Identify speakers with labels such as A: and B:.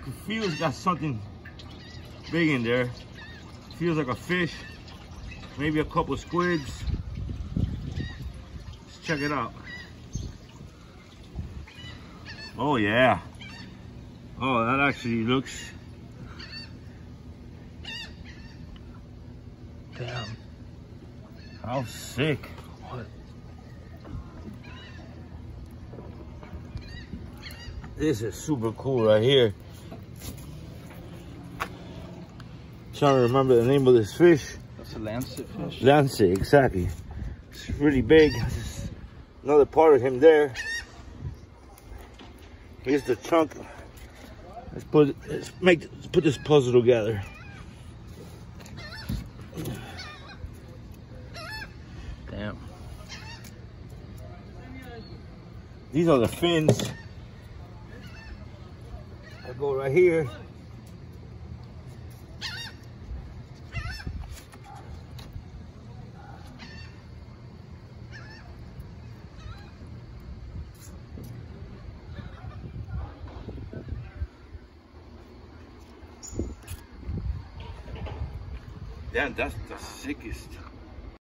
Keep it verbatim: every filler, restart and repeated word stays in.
A: it feels got something big in there. Feels like a fish, maybe a couple squids. Let's check it out. Oh yeah. Oh, that actually looks.
B: Damn.
A: How sick.
B: What?
A: This is super cool right here. Trying to remember the name of this fish.
B: That's a Lancetfish.
A: Lancet, exactly. It's really big. There's another part of him there. Here's the chunk. Let's put let's make let's put this puzzle together.
B: Damn.
A: These are the fins. I go right here. Damn, that's the sickest.